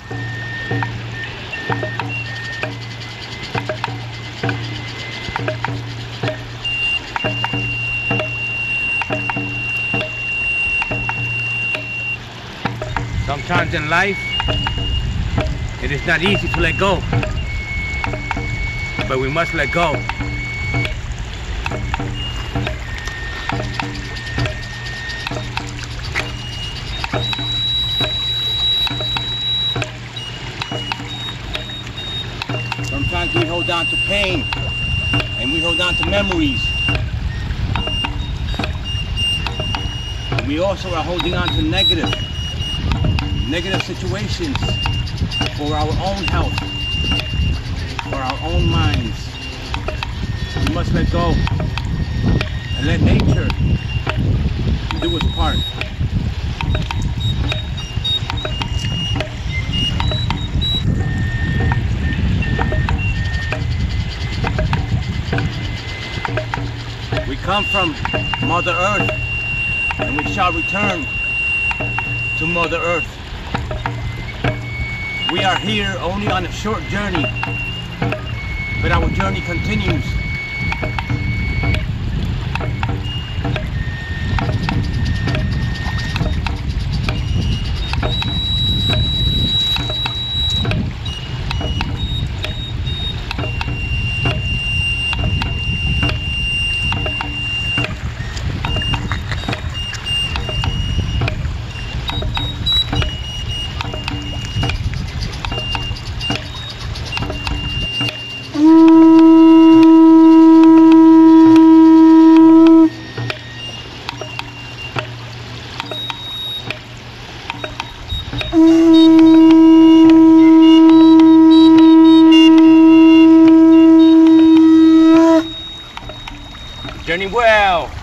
Sometimes in life, it is not easy to let go, but we must let go. Sometimes we hold on to pain, and we hold on to memories. We also are holding on to negative situations for our own health, for our own minds. We must let go and let nature do its part. We come from Mother Earth, and we shall return to Mother Earth. We are here only on a short journey, but our journey continues. Journey well.